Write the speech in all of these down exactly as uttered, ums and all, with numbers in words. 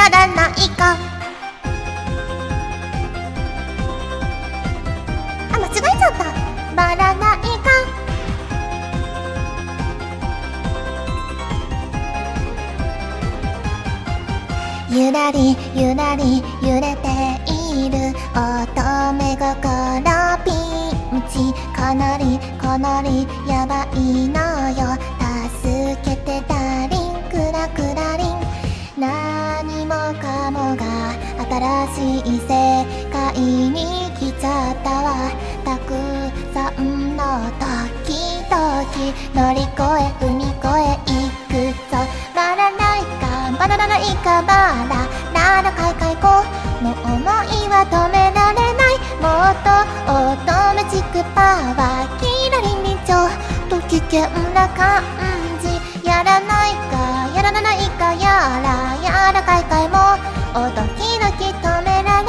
やらないか。あ、間違えちゃった。バラないか。ゆらりゆらり揺れている乙女心ピンチ。かなりかなりやばいのよ。助けてダリンクラクラリン。何もかもが新しい世界に来ちゃったわ。たくさんの時々乗り越え踏み越えいくぞ。バラないかバラないかバラララカイカイコの想いは止められない。もっと乙女チックパワーキラリンリチョと危険な感じ。やらないかやらないかやらやらかいかいもおドキドキ止められない。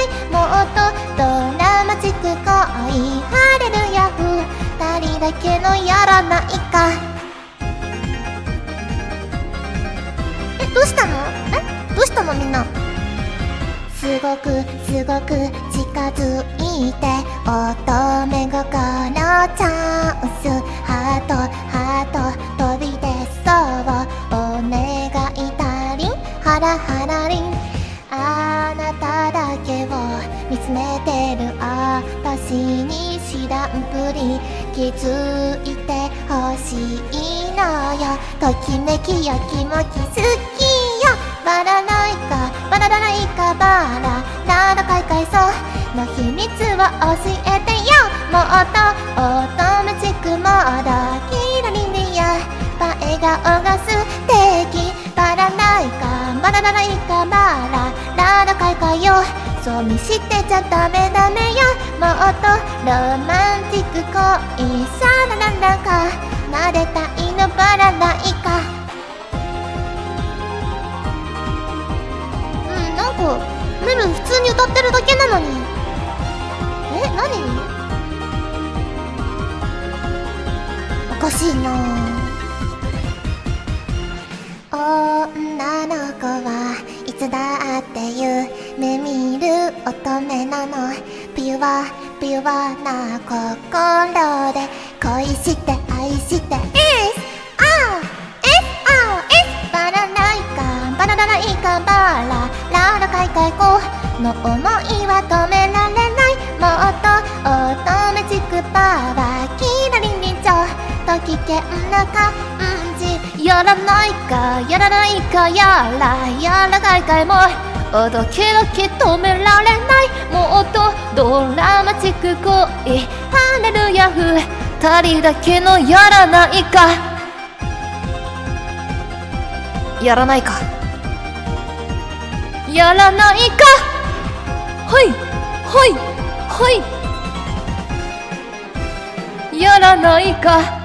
もっとドラマチック恋ハレルヤふたりだけのやらないか。え、どうしたの？え、どうしたのみんな。すごくすごく近づいて乙女心チャンス。ハートハート飛び出そうお願いダリンハラハラリン。あなただけを見つめてる私に知らんぷり気づいてほしいのよ。ときめきやきもき好きよ。バラないかバラないかバラララカイカイそうの秘密を教えてよ。もっと乙女チックモードキラリンリア笑顔が素敵。バラないかバラないかバラララカイカイよ。そう見してちゃダメダメよ。もっとロマンティック恋さらららか撫でたいのバラないか。うん、なんかメル普通に歌ってるだけなのに。え、何？おかしいな。女の子はいつだって夢見る乙女なの。ピュアピュアな心で恋して愛してエスアーエスアーエス。バラないかバラないかバラララカイカイコの想いは止められない。もっと乙女チックパワーキラリンリンチョと危険な感じ。やらないかやらないかやらやらかいかいもおどけどけ止められない。もっとドラマチック恋ハレルヤふたりだけのやらないか。やらないかやらないか。はいはいはいやらないか。